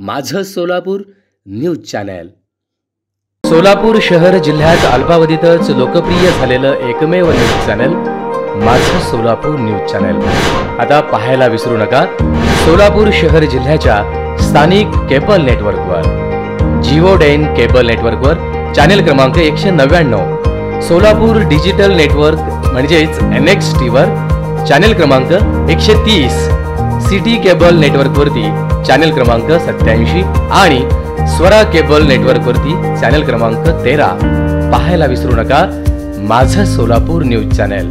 माझं Solapur news channel. Solapur शहर जिल्ह्यात अल्पावधीतच लोकप्रिय झालेलं एकमेव न्यूज चॅनल माझं सोलापूर न्यूज चॅनल आता पाहायला विसरू नका। सोलापूर शहर जिल्ह्याच्या स्थानिक केबल नेटवर्कवर जिओ डेन केबल नेटवर्कवर चॅनल क्रमांक 199, सोलापूर डिजिटल नेटवर्क म्हणजेच NXT वर चॅनल क्रमांक 130, सिटी केबल नेटवर्कवरती चॅनल क्रमांक 87 आणि स्वरा केबल नेटवर्कवरती चॅनल क्रमांक 13 पाहायला विसरू नका। माझं सोलापूर न्यूज चॅनल।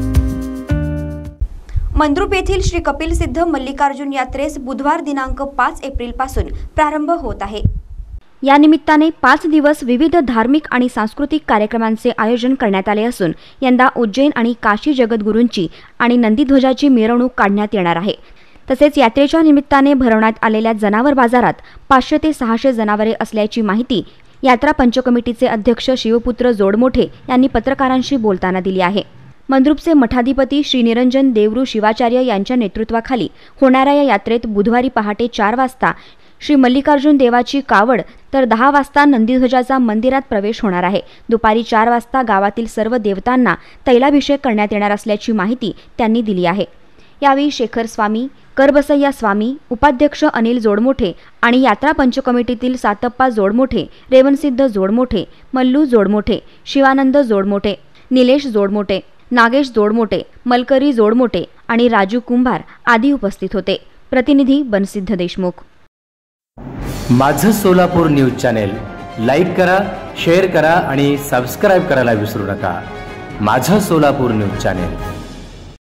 मंद्रुप येथील श्री कपिल सिद्ध मल्लिकार्जुन यात्रेस बुधवार दिनांक 5 एप्रिल पासून प्रारंभ होत आहे। या निमित्ताने 5 दिवस विविध धार्मिक आणि सांस्कृतिक कार्यक्रमांचे आयोजन करण्यात आले असून यंदा उज्जैन आणि काशी जगद्गुरूंची आणि नंदीध्वजाची मिरवणूक काढण्यात येणार आहे। तसेच यात्रेच्या निमित्ताने भरवण्यात आलेल्या जनावर बाजारात 500 ते 600 जनावरे असल्याची माहिती यात्रा पंच कमिटीचे अध्यक्ष शिवपुत्र जोडमोठे यांनी पत्रकारांशी बोलताना दिली आहे। मंद्रुपचे मठाधिपती श्री निरंजन देवरू शिवाचार्य यांच्या नेतृत्वाखाली होणाऱ्या या यात्रेत बुधवारी पहाटे 4 वाजता श्री मल्लिकार्जुन देवाची कावड तर 10 वाजता नंदीध्वजाचा मंदिरात प्रवेश होणार आहे। दुपारी 4 वाजता गावातील सर्व देवतांना तैलाभिषेक करण्यात येणार असल्याची माहिती त्यांनी दिली आहे। यावेळी शेखर स्वामी, करबसय्या स्वामी, उपाध्यक्ष अनिल जोडमोठे आणि यात्रा पंच कमिटीतील सातप्पा जोडमोठे, रेवणसिद्ध जोडमोठे, मल्लू जोडमोठे, शिवानंद जोडमोठे, निलेश जोडमोठे, नागेश जोडमोठे, मलकरी जोडमोठे आणि राजू कुंभार आदी उपस्थित होते। प्रतिनिधी बनसिद्ध देशमुख। माझं सोलापूर न्यूज चॅनल लाईक करा, शेअर करा आणि सबस्क्राइब करायला विसरू नका। माझं सोलापूर न्यूज चॅनल।